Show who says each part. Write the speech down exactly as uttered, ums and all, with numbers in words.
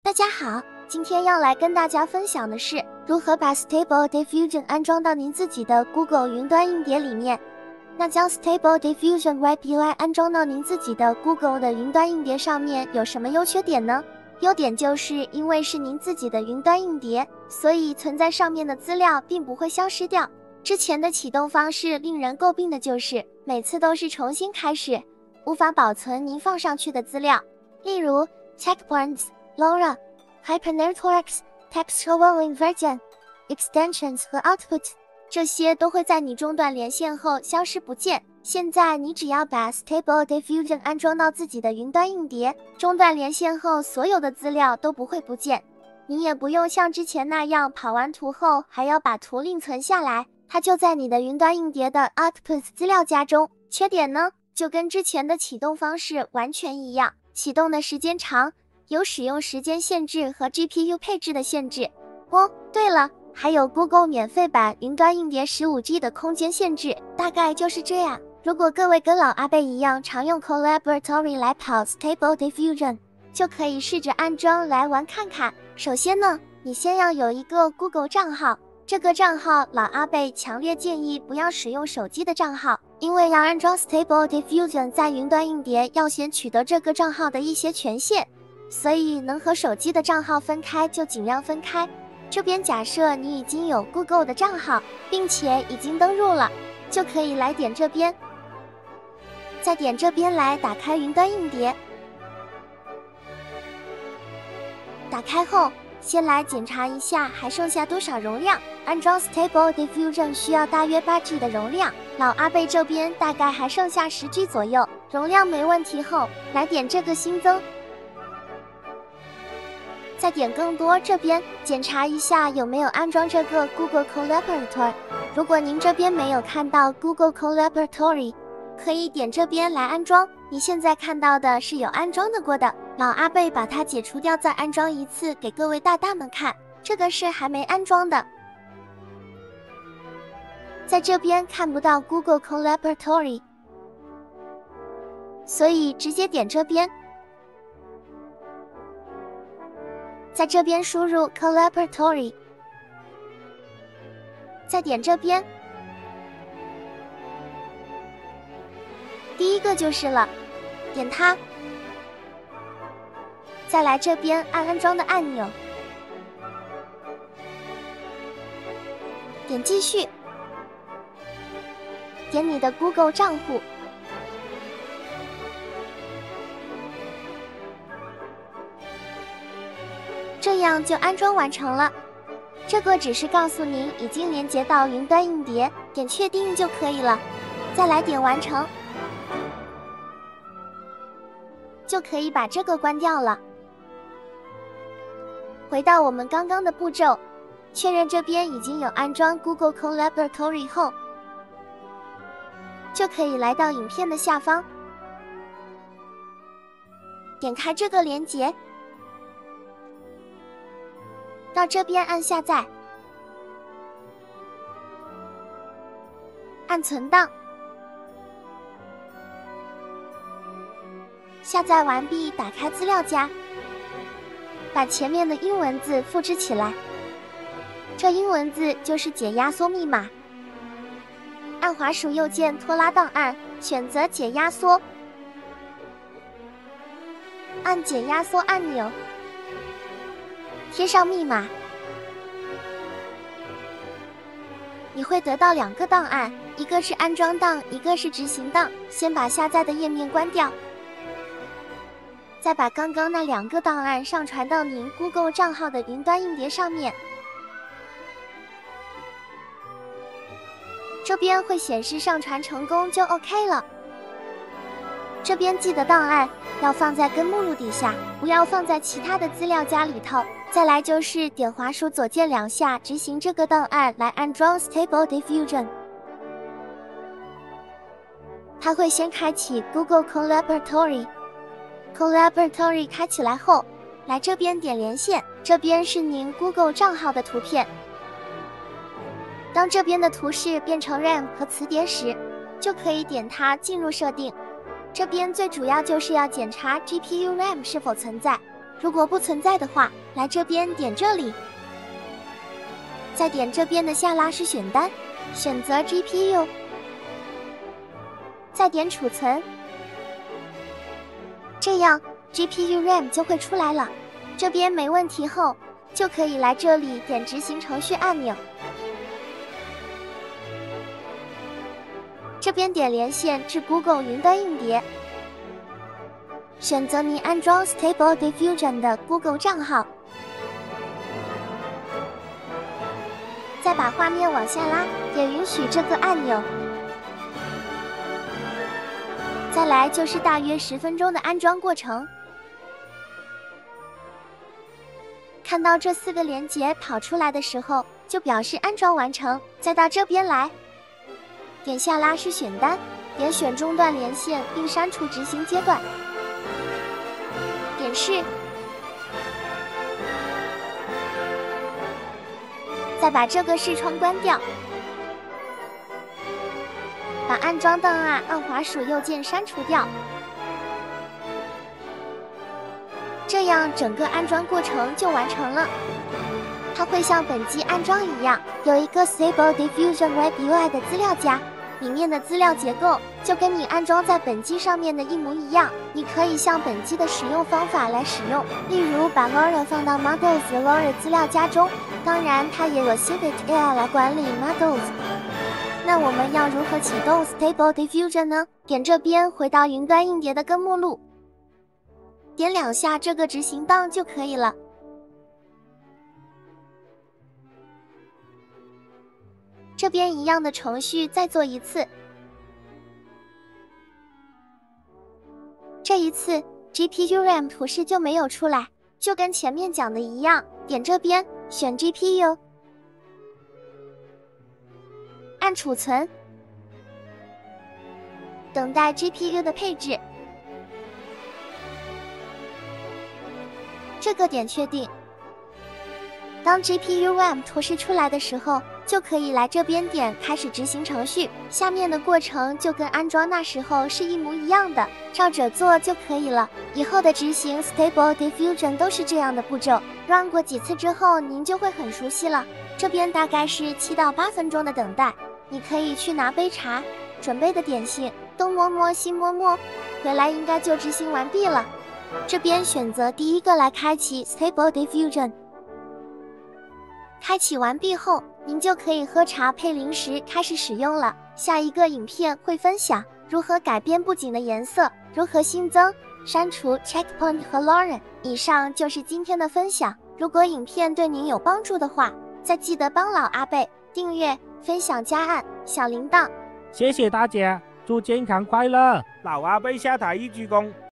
Speaker 1: 大家好，今天要来跟大家分享的是如何把 Stable Diffusion 安装到您自己的 Google 云端硬碟里面。那将 Stable Diffusion Web U I 安装到您自己的 Google 的云端硬碟上面有什么优缺点呢？优点就是因为是您自己的云端硬碟，所以存在上面的资料并不会消失掉。之前的启动方式令人诟病的就是每次都是重新开始，无法保存您放上去的资料，例如 Checkpoints、LoRa、HyperNetworks、Text Overlay Version、Extensions 和 Output， 这些都会在你中断连线后消失不见。现在你只要把 Stable Diffusion 安装到自己的云端硬碟，中断连线后所有的资料都不会不见。你也不用像之前那样跑完图后还要把图另存下来，它就在你的云端硬碟的 Output 资料夹中。缺点呢，就跟之前的启动方式完全一样，启动的时间长，有使用时间限制和 G P U 配置的限制。哦，对了，还有 Google 免费版云端硬碟 十五 G 的空间限制，大概就是这样。如果各位跟老阿贝一样常用 Collaboratory 来跑 Stable Diffusion， 就可以试着安装来玩看看。首先呢，你先要有一个 Google 账号，这个账号老阿贝强烈建议不要使用手机的账号，因为要安装 Stable Diffusion 在云端硬碟要先取得这个账号的一些权限，所以能和手机的账号分开就尽量分开。这边假设你已经有 Google 的账号，并且已经登录了，就可以来点这边，再点这边来打开云端硬碟。打开后，先来检查一下还剩下多少容量。安装 Stable Diffusion 需要大约 八 G 的容量，老阿贝这边大概还剩下 十 G 左右，容量没问题后，来点这个新增，再点更多，这边检查一下有没有安装这个 Google Collaboratory。如果您这边没有看到 Google Collaboratory， 可以点这边来安装。你现在看到的是有安装的过的，老阿贝把它解除掉再安装一次给各位大大们看，这个是还没安装的。在这边看不到 Google Collaboratory， 所以直接点这边，在这边输入 Collaboratory， 再点这边，第一个就是了，点它，再来这边按安装的按钮，点继续，点你的 Google 账户，这样就安装完成了。这个只是告诉您已经连接到云端硬碟，点确定就可以了，再来点完成，就可以把这个关掉了。回到我们刚刚的步骤，确认这边已经有安装 Google Collaboratory 后，就可以来到影片的下方，点开这个连结，到这边按下载，按存档，下载完毕，打开资料夹，把前面的英文字复制起来，这英文字就是解压缩密码。按滑鼠右键拖拉档案，选择解压缩，按解压缩按钮，贴上密码。你会得到两个档案，一个是安装档，一个是执行档。先把下载的页面关掉，再把刚刚那两个档案上传到您 Google 账号的云端硬碟上面。这边会显示上传成功就 OK 了。这边记得档案要放在根目录底下，不要放在其他的资料夹里头。再来就是点滑鼠左键两下执行这个档案来安装 Stable Diffusion。它会先开启 Google Collaboratory。Collaboratory 开起来后，来这边点连线，这边是您 Google 账号的图片。当这边的图示变成 RAM 和词典时，就可以点它进入设定。这边最主要就是要检查 G P U RAM 是否存在。 如果不存在的话，来这边点这里，再点这边的下拉式选单，选择 G P U， 再点储存，这样 G P U RAM 就会出来了。这边没问题后，就可以来这里点执行程序按钮，这边点连线至 Google 云端硬碟，选择您安装 Stable Diffusion 的 Google 账号，再把画面往下拉，点允许这个按钮。再来就是大约十分钟的安装过程。看到这四个连接跑出来的时候，就表示安装完成。再到这边来，点下拉式选单，点选中断连线并删除执行阶段，点是，再把这个视窗关掉，把安装档案按滑鼠右键删除掉。这样整个安装过程就完成了。它会像本机安装一样，有一个 Stable Diffusion Web U I 的资料夹，里面的资料结构就跟你安装在本机上面的一模一样。你可以像本机的使用方法来使用，例如把 LoRa 放到 Models 的 LoRa 资料夹中，当然它也有 Civet A I 来管理 Models。那我们要如何启动 Stable Diffusion 呢？点这边回到云端硬碟的根目录，点两下这个执行档就可以了。这边一样的程序再做一次，这一次 G P U RAM 图示就没有出来，就跟前面讲的一样，点这边选 G P U， 按储存，等待 G P U 的配置。这个点确定。当 G P U RAM 图示出来的时候，就可以来这边点开始执行程序。下面的过程就跟安装那时候是一模一样的，照着做就可以了。以后的执行 Stable Diffusion 都是这样的步骤 ，run 过几次之后，您就会很熟悉了。这边大概是七到八分钟的等待，你可以去拿杯茶，准备的点心，东摸摸西摸摸，回来应该就执行完毕了。这边选择第一个来开启 Stable Diffusion。开启完毕后，您就可以喝茶配零食开始使用了。下一个影片会分享如何改变布景的颜色，如何新增、删除 Checkpoint 和 LoRa。以上就是今天的分享。如果影片对您有帮助的话，再记得帮老阿贝订阅、分享、加按小铃铛。
Speaker 2: 谢谢大家，祝健康快乐！
Speaker 3: 老阿贝下台一鞠躬。